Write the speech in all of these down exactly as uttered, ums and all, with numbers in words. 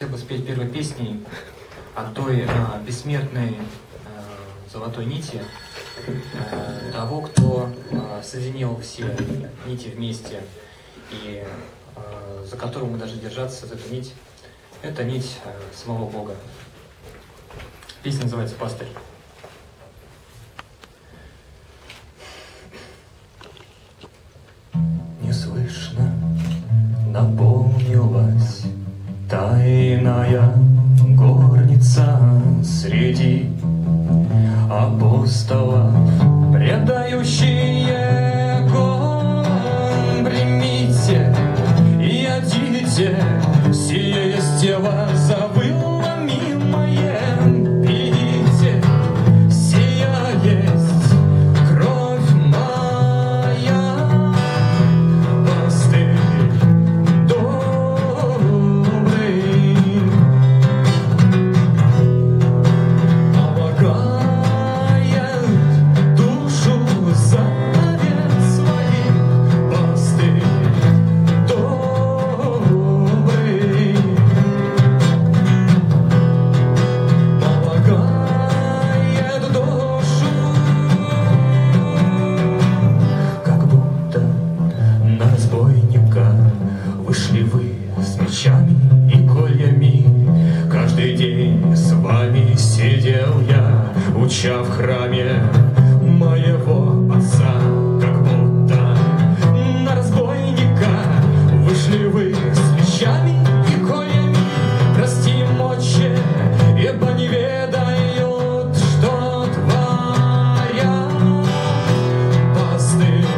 Хотел бы спеть первой песней о той а, бессмертной а, золотой нити, а, того, кто а, соединил все нити вместе, и а, за которую мы должны держаться, за эту нить. Это нить а, самого Бога. Песня называется «Пастырь». Неслышно наполнилась тайная горница среди апостолов, предающие огонь. Примите и одите, сие есть тело завыло милое. Пейте, сия есть кровь моя. Пастырь вышли вы с мечами и кольями. Каждый день с вами сидел я, уча в храме моего отца. Как будто на разбойника вышли вы с мечами и кольями. Простим, отче, ибо не ведают, что творят. Пастырь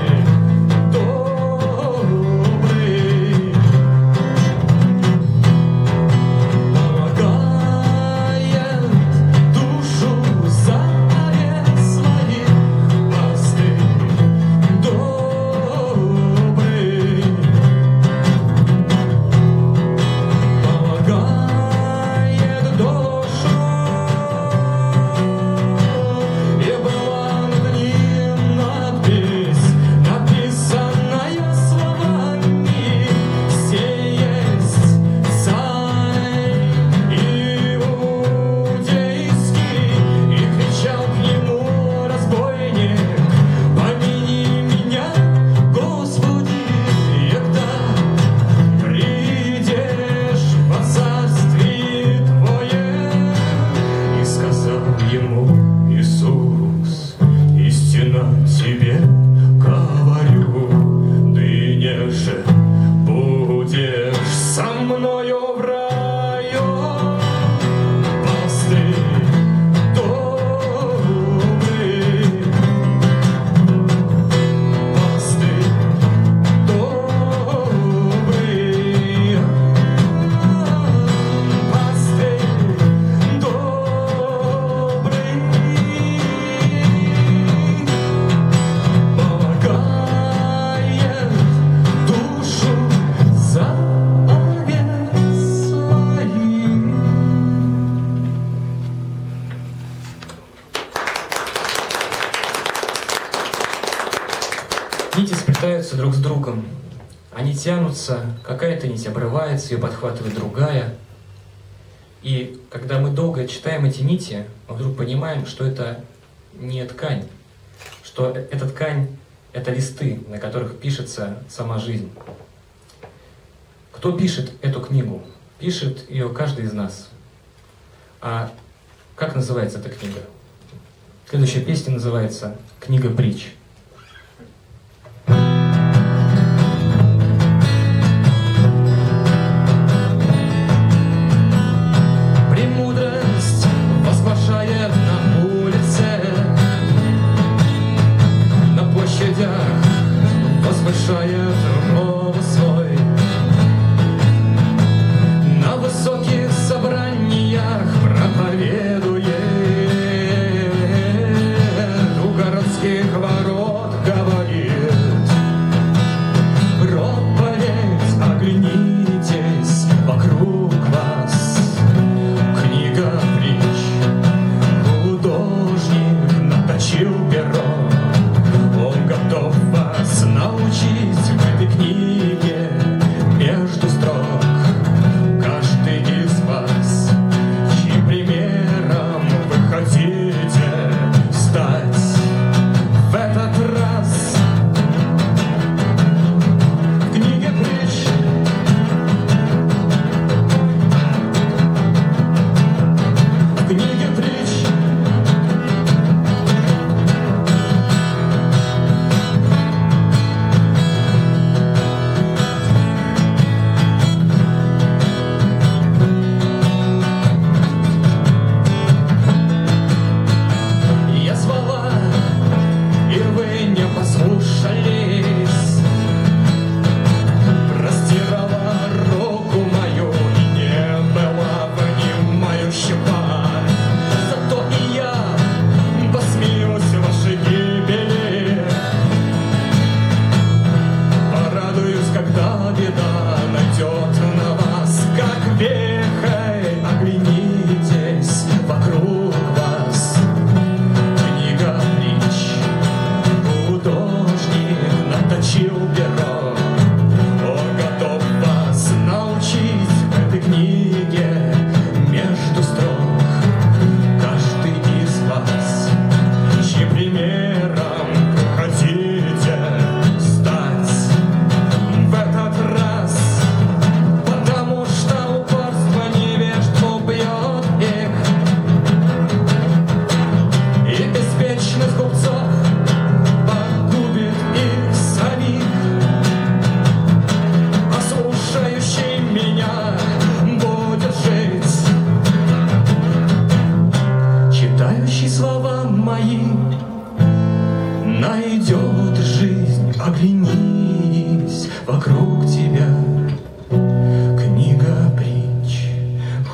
тебе говорю, ты не же будешь со мною в раю. Пастырь добрый, пастырь добрый, пастырь добрый. Нити сплетаются друг с другом. Они тянутся, какая-то нить обрывается, ее подхватывает другая. И когда мы долго читаем эти нити, мы вдруг понимаем, что это не ткань, что эта ткань — это листы, на которых пишется сама жизнь. Кто пишет эту книгу? Пишет ее каждый из нас. А как называется эта книга? Следующая песня называется «Книга притч». Возвышает голос свой на высоких собраниях, проповедует у городских ворот.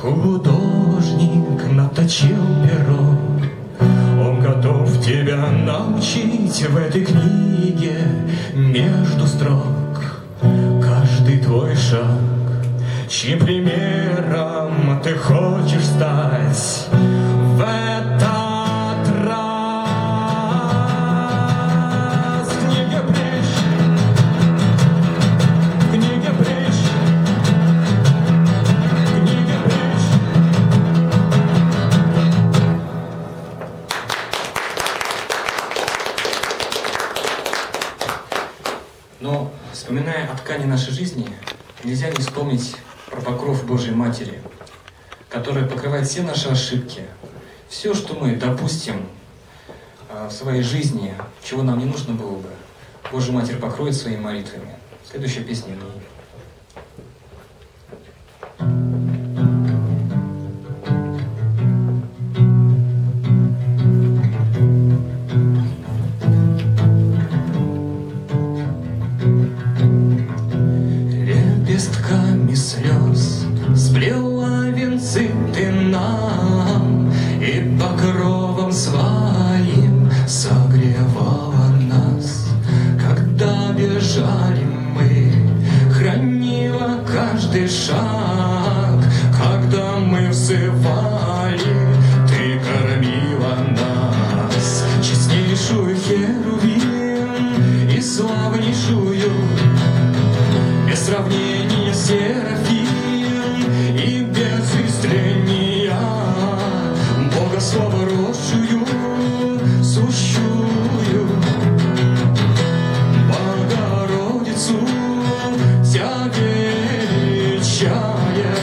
Художник наточил перо, он готов тебя научить в этой книге между строк. Каждый твой шаг, чьим примером ты хочешь стать в этот раз. Книга притч, книга притч, книга притч. Но, вспоминая о ткани нашей жизни, нельзя не вспомнить про покров Божьей Матери, которая покрывает все наши ошибки, все, что мы допустим в своей жизни, чего нам не нужно было бы, Божья Матерь покроет своими молитвами. Следующая песня о ней. Лепестками слез сплела венцы ты нам, и покровом своим согревала нас. Когда бежали мы, хранила каждый шаг. Когда мы взывали, ты кормила нас. Честнейшую Херувим и славнейшую, без сравнения Серафим и без истления, Бога Слова росшую, сущую Богородицу Тя величая.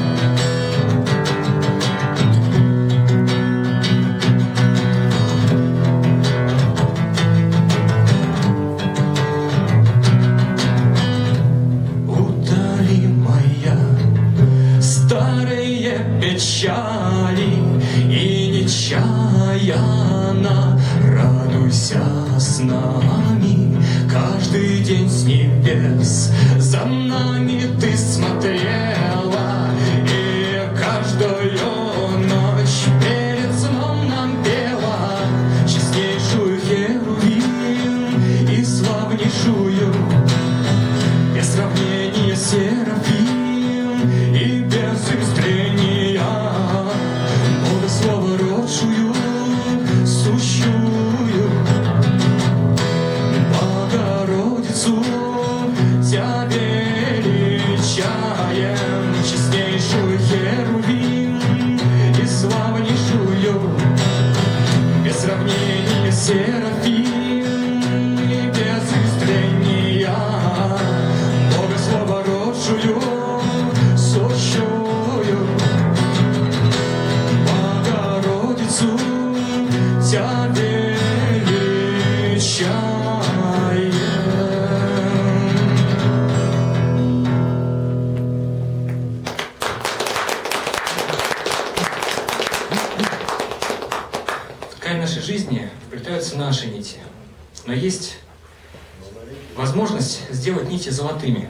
Печали и нечаянно радуйся с нами. Каждый день с небес за нами ты смотрела, и каждую ночь перед сном нам пела. Честнейшую Херувим и славнейшую, без сравнения Серафим и без истления, Бога Слова родшую, сущую Богородицу Тя величаем. Честнейшую Херувим и славнейшую, без сравнения Серафим и без истления, Бога Слова родшую, сущую Богородицу Тя величаем. В ткань нашей жизни вплетаются наши нити, но есть возможность сделать нити золотыми.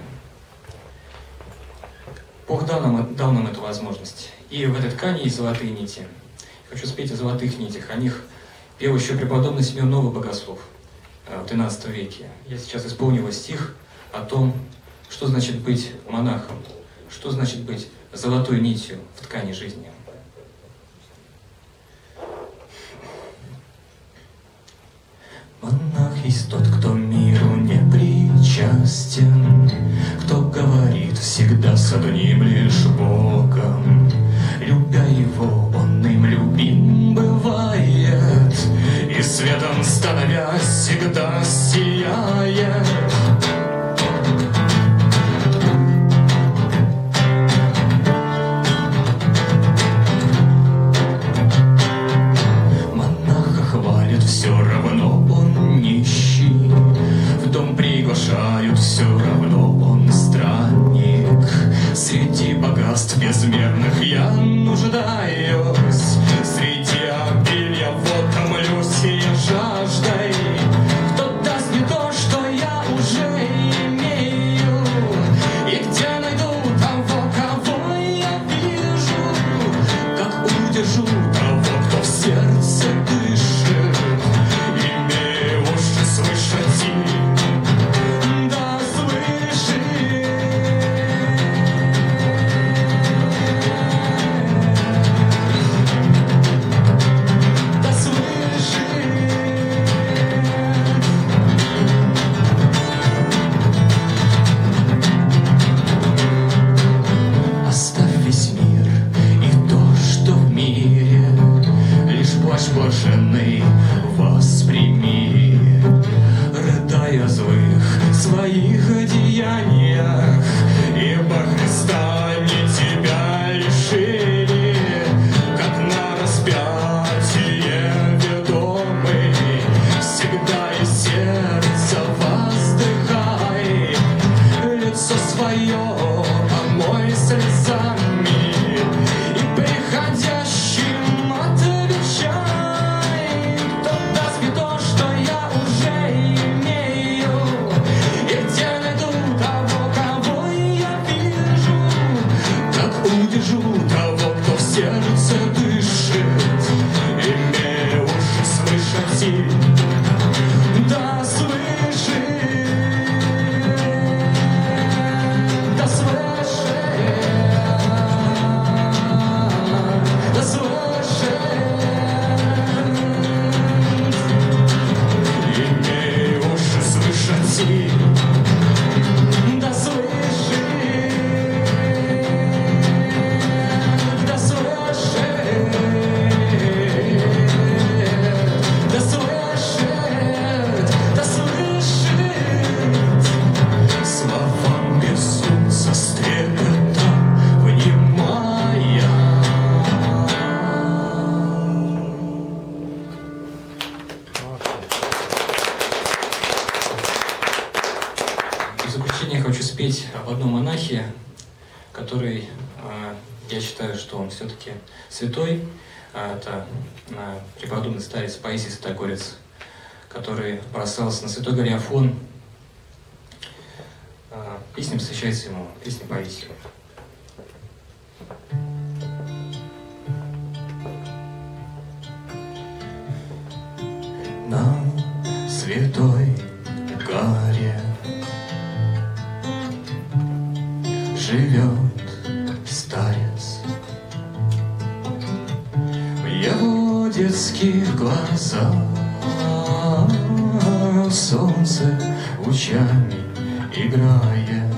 Бог дал нам, дал нам эту возможность. И в этой ткани есть золотые нити. Хочу спеть о золотых нитях. О них пел еще преподобный Симеон Новый Богослов в тринадцатом веке. Я сейчас исполню его стих о том, что значит быть монахом, что значит быть золотой нитью в ткани жизни. Монах есть тот, кто миру не причастен, кто говорит всегда с одним лишь Богом. Любя его, он им любим бывает, и светом становясь всегда сияет. Монаха хвалят, все равно он нищий, в дом приглашают, все равно он странник. Среди богатств безмерно удержу того, кто в сердце дышит, имея уши слышать и да слышит. Да слышит. Оставь весь мир и то, что в мире, лишь плач блаженный восприми, рыдай о злых своих деяниях, ибо Христа не тебя лишили, как на распятие ведомый, всегда из сердца воздыхай, лицо свое омой слезами и приходящим отвечай, кто даст мне то, что я уже имею, и где найду того, кого я вижу, как удержу того, кто в сердце дышит, имея уши слышать и да слышит. Да слышит. Да слышит. Имей уши слышать и да слышит. Да слышит. Да слышит. Да слышит. Словам безумца стрепета внимая. В заключение я хочу спеть об одном монахе, который, э, я считаю, что он все-таки святой. А это э, преподобный старец Паисий Святогорец, который бросался на Святой горе Афон. Э, Песня посвящается ему, песня Паисию. На святой горе живет старец. В его детских глазах солнце лучами играет.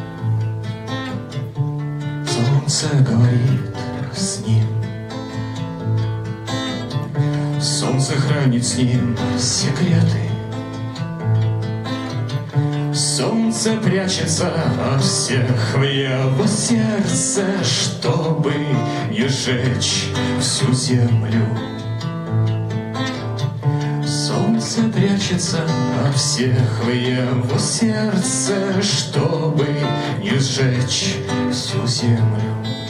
Солнце говорит с ним, солнце хранит с ним секреты. Солнце прячется от всех в его сердце, чтобы не сжечь всю землю. Солнце прячется от всех в его сердце, чтобы не сжечь всю землю.